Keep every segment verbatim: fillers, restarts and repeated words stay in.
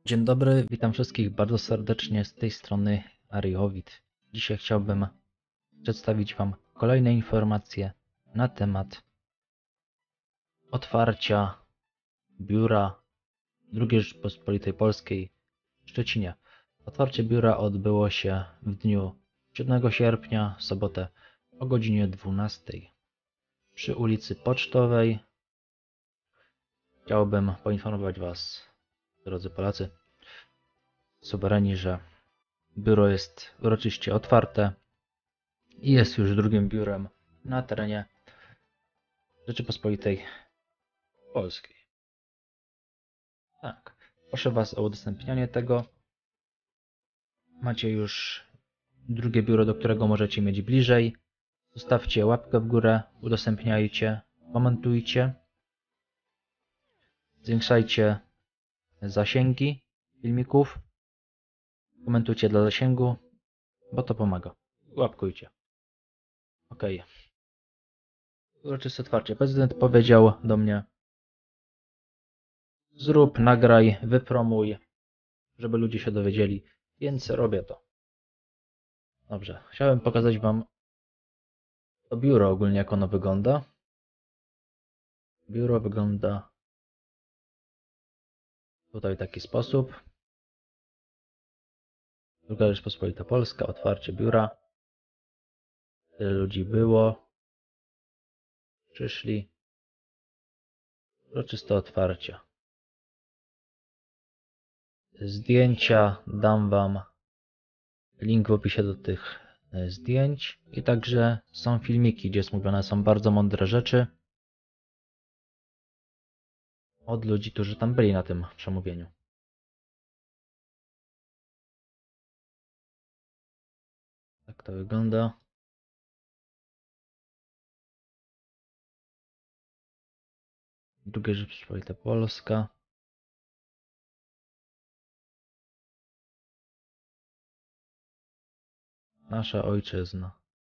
Dzień dobry, witam wszystkich bardzo serdecznie z tej strony Ariowid. Dzisiaj chciałbym przedstawić Wam kolejne informacje na temat otwarcia biura drugiej Rzeczypospolitej Polskiej w Szczecinie. Otwarcie biura odbyło się w dniu siódmego sierpnia, w sobotę o godzinie dwunastej przy ulicy Pocztowej. Chciałbym poinformować Was, drodzy Polacy, suwereni, że biuro jest uroczyście otwarte i jest już drugim biurem na terenie Rzeczypospolitej Polskiej. Tak, proszę Was o udostępnianie tego. Macie już drugie biuro, do którego możecie mieć bliżej. Zostawcie łapkę w górę, udostępniajcie, komentujcie. Zwiększajcie zasięgi filmików. Komentujcie dla zasięgu, bo to pomaga. Łapkujcie. Ok. Uroczyste otwarcie. Prezydent powiedział do mnie: zrób, nagraj, wypromuj, żeby ludzie się dowiedzieli, więc robię to. Dobrze, chciałem pokazać Wam to biuro ogólnie, jak ono wygląda. Biuro wygląda tutaj w taki sposób. Druga Rzeczpospolita Polska, otwarcie biura. Tyle ludzi było. Przyszli. Uroczyste otwarcie. Zdjęcia dam Wam link w opisie do tych zdjęć. I także są filmiki, gdzie mówione są bardzo mądre rzeczy od ludzi, którzy tam byli na tym przemówieniu. Tak to wygląda. Druga Rzeczpospolita Polska. Nasza ojczyzna.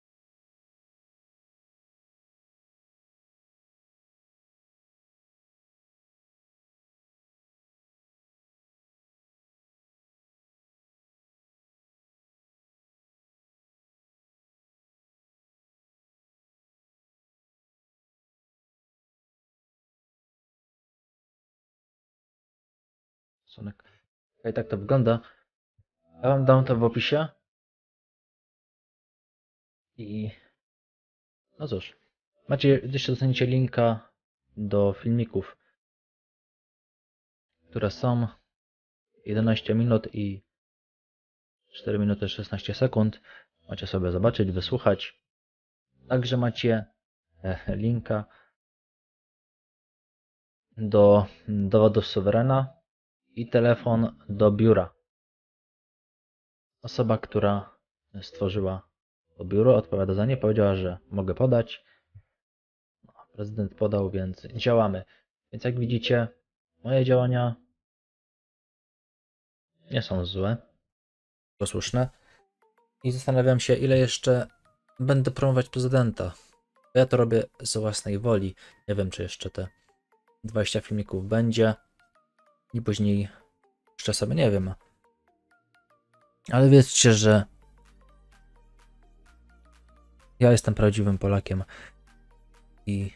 I tak to wygląda. Ja Wam dam to w opisie. I no cóż, macie, jeszcze dostaniecie linka do filmików, które są jedenaście minut i cztery minuty szesnaście sekund. Macie sobie zobaczyć, wysłuchać. Także macie linka do dowodów suwerena i telefon do biura. Osoba, która stworzyła to biuro, odpowiada za nie, powiedziała, że mogę podać. No, prezydent podał, więc działamy. Więc jak widzicie, moje działania nie są złe, tylko słuszne. I zastanawiam się, ile jeszcze będę promować prezydenta. Ja to robię z własnej woli. Nie wiem, czy jeszcze te dwadzieścia filmików będzie. I później jeszcze sobie nie wiem. Ale wiedzcie, że ja jestem prawdziwym Polakiem. I,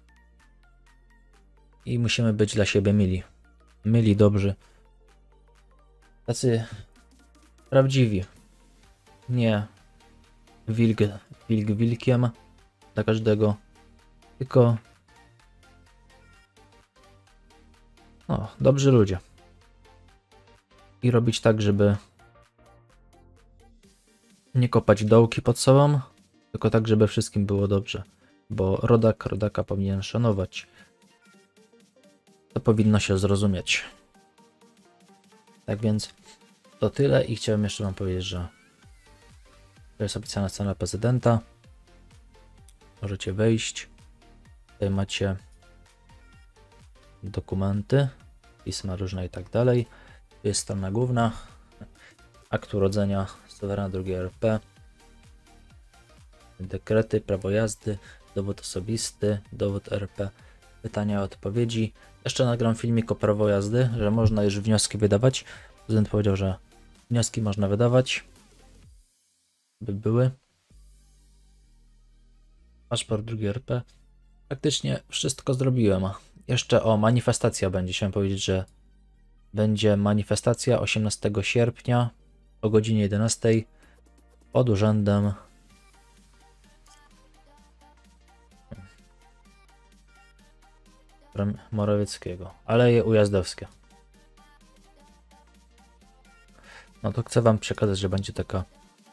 i musimy być dla siebie mili. Mili, dobrzy. Tacy prawdziwi. Nie wilk, wilk wilkiem dla każdego. Tylko no, dobrzy ludzie. I robić tak, żeby nie kopać dołki pod sobą, tylko tak, żeby wszystkim było dobrze. Bo rodak rodaka powinien szanować. To powinno się zrozumieć. Tak więc to tyle i chciałem jeszcze Wam powiedzieć, że to jest oficjalna strona prezydenta. Możecie wejść. Tutaj macie dokumenty, pisma różne i tak dalej. Tu jest strona główna. Akt urodzenia suwerena drugiej R P. Dekrety, prawo jazdy, dowód osobisty, dowód R P. pytania, odpowiedzi. Jeszcze nagram filmik o prawo jazdy, że można już wnioski wydawać. Prezydent powiedział, że wnioski można wydawać. By były. Paszport drugi R P. Praktycznie wszystko zrobiłem. Jeszcze o, manifestacja będzie. Chciałem powiedzieć, że będzie manifestacja osiemnastego sierpnia o godzinie jedenastej pod urzędem Morawieckiego. Aleje Ujazdowskie. No to chcę wam przekazać, że będzie taka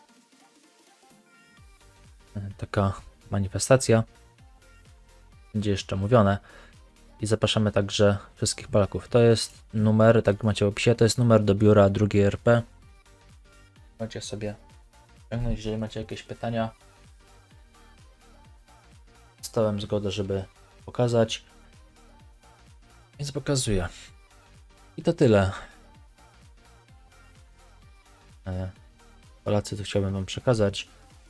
taka manifestacja. Będzie jeszcze mówione. I zapraszamy także wszystkich Polaków. To jest numer, tak macie w opisie, to jest numer do biura drugiej R P. Macie sobie ściągnąć, jeżeli macie jakieś pytania. Dostałem zgodę, żeby pokazać. Więc pokazuję. I to tyle. Polacy, to chciałbym wam przekazać.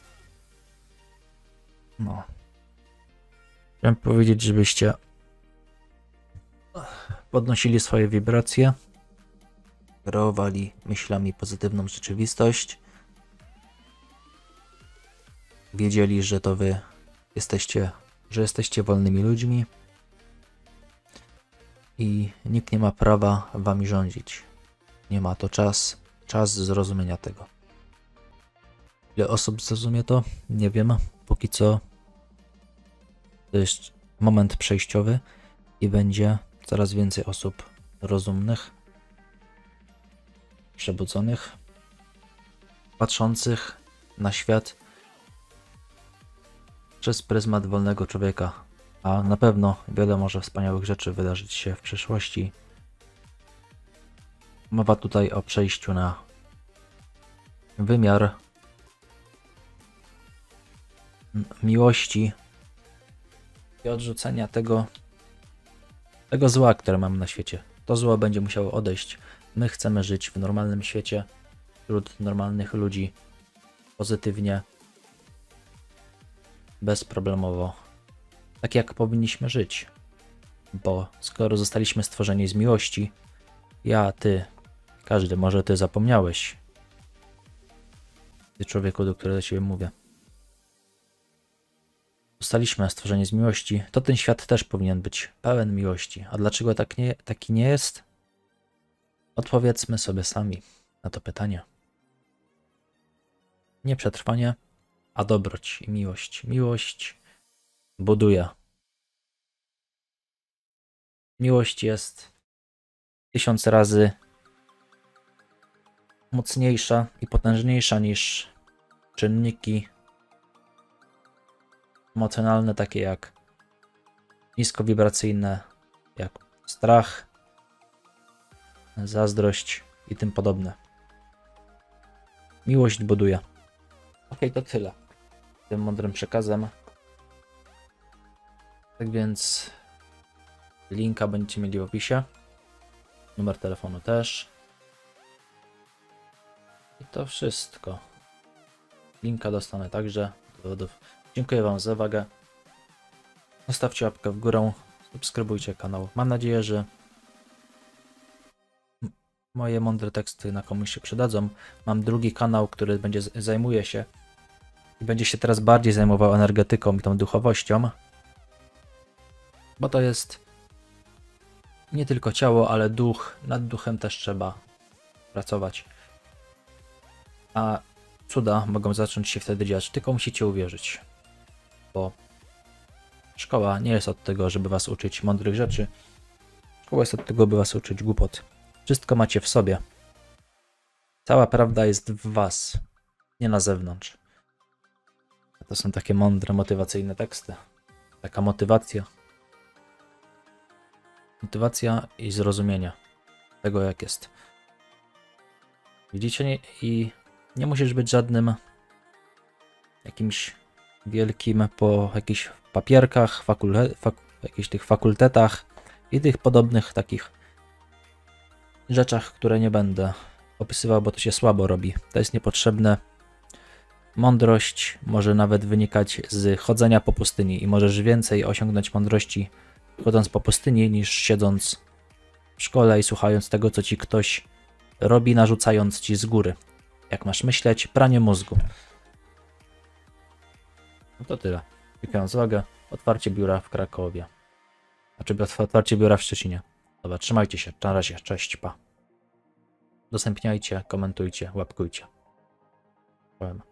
No. Chciałem powiedzieć, żebyście podnosili swoje wibracje, kreowali myślami pozytywną rzeczywistość, wiedzieli, że to wy jesteście, że jesteście wolnymi ludźmi i nikt nie ma prawa wami rządzić. Nie ma to czas, czas zrozumienia tego. Ile osób zrozumie to? Nie wiem. Póki co to jest moment przejściowy i będzie coraz więcej osób rozumnych, przebudzonych, patrzących na świat przez pryzmat wolnego człowieka. A na pewno wiele może wspaniałych rzeczy wydarzyć się w przyszłości. Mowa tutaj o przejściu na wymiar miłości i odrzucenia tego, tego zła, które mamy na świecie. To zło będzie musiało odejść. My chcemy żyć w normalnym świecie, wśród normalnych ludzi, pozytywnie, bezproblemowo, tak jak powinniśmy żyć. Bo skoro zostaliśmy stworzeni z miłości, ja, ty, każdy, może ty zapomniałeś, ty człowieku, do którego do ciebie mówię, zostaliśmy stworzeni z miłości, to ten świat też powinien być pełen miłości. A dlaczego tak nie, taki nie jest? Odpowiedzmy sobie sami na to pytanie. Nie przetrwanie, a dobroć i miłość. Miłość buduje. Miłość jest tysiąc razy mocniejsza i potężniejsza niż czynniki emocjonalne, takie jak niskowibracyjne, jak strach, zazdrość i tym podobne. Miłość buduje. Ok, to tyle. Tym mądrym przekazem. Tak więc linka będziecie mieli w opisie. Numer telefonu też. I to wszystko. Linka dostanę także do dowodów. Dziękuję wam za uwagę. Zostawcie łapkę w górę. Subskrybujcie kanał. Mam nadzieję, że moje mądre teksty na komuś się przydadzą. Mam drugi kanał, który będzie zajmuje się i będzie się teraz bardziej zajmował energetyką i tą duchowością. Bo to jest nie tylko ciało, ale duch. Nad duchem też trzeba pracować. A cuda mogą zacząć się wtedy dziać, tylko musicie uwierzyć. Bo szkoła nie jest od tego, żeby was uczyć mądrych rzeczy. Szkoła jest od tego, by was uczyć głupot. Wszystko macie w sobie. Cała prawda jest w was, nie na zewnątrz. To są takie mądre, motywacyjne teksty. Taka motywacja. Motywacja i zrozumienie tego, jak jest. Widzicie? Nie, i nie musisz być żadnym jakimś wielkim po jakichś papierkach, fakul, fak, jakichś tych fakultetach i tych podobnych takich rzeczach, które nie będę opisywał, bo to się słabo robi. To jest niepotrzebne. Mądrość może nawet wynikać z chodzenia po pustyni i możesz więcej osiągnąć mądrości chodząc po pustyni, niż siedząc w szkole i słuchając tego, co ci ktoś robi, narzucając ci z góry. Jak masz myśleć? Pranie mózgu. No to tyle. Dziękuję za uwagę. Otwarcie biura w Krakowie. Znaczy otwarcie biura w Szczecinie. Dobra, trzymajcie się. Na razie. Cześć, pa. Udostępniajcie, komentujcie, łapkujcie. Powiem.